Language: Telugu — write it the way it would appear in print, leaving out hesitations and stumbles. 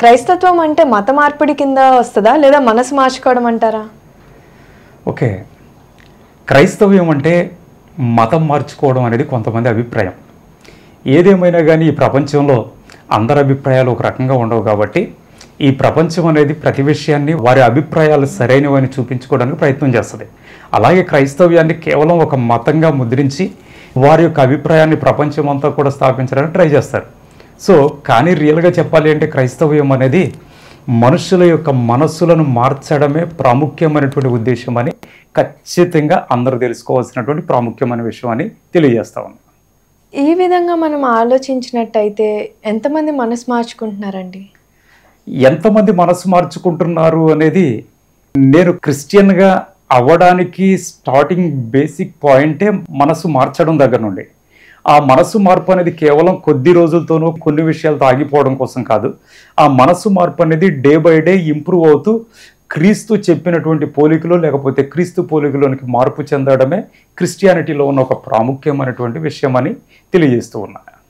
క్రైస్తత్వం అంటే మత మార్పిడి కింద వస్తుందా లేదా మనసు మార్చుకోవడం అంటారా? ఓకే, క్రైస్తవ్యం అంటే మతం మార్చుకోవడం అనేది కొంతమంది అభిప్రాయం. ఏదేమైనా కానీ ఈ ప్రపంచంలో అందరి అభిప్రాయాలు ఒక రకంగా ఉండవు కాబట్టి ఈ ప్రపంచం అనేది ప్రతి విషయాన్ని వారి అభిప్రాయాలు సరైనవని చూపించుకోవడానికి ప్రయత్నం చేస్తుంది. అలాగే క్రైస్తవ్యాన్ని కేవలం ఒక మతంగా ముద్రించి వారి యొక్క అభిప్రాయాన్ని ప్రపంచం అంతా కూడా స్థాపించడానికి ట్రై చేస్తారు. సో కానీ రియల్గా చెప్పాలి అంటే క్రైస్తవ్యం అనేది మనుషుల యొక్క మనస్సులను మార్చడమే ప్రాముఖ్యమైనటువంటి ఉద్దేశం అని ఖచ్చితంగా అందరూ తెలుసుకోవాల్సినటువంటి ప్రాముఖ్యమైన విషయం అని తెలియజేస్తా ఉన్నాను. ఈ విధంగా మనం ఆలోచించినట్టయితే ఎంతమంది మనసు మార్చుకుంటున్నారండి? ఎంతమంది మనసు మార్చుకుంటున్నారు అనేది నేను క్రిస్టియన్గా అవ్వడానికి స్టార్టింగ్ బేసిక్ పాయింటే మనసు మార్చడం దగ్గర నుండి. ఆ మనసు మార్పు అనేది కేవలం కొద్ది రోజులతోనూ కొన్ని విషయాలతో ఆగిపోవడం కోసం కాదు. ఆ మనసు మార్పు అనేది డే బై డే ఇంప్రూవ్ అవుతూ క్రీస్తు చెప్పినటువంటి పోలికలో లేకపోతే క్రీస్తు పోలికలోనికి మార్పు చెందడమే క్రిస్టియానిటీలో ఉన్న ఒక ప్రాముఖ్యమైనటువంటి విషయం అని తెలియజేస్తూ ఉన్నాను.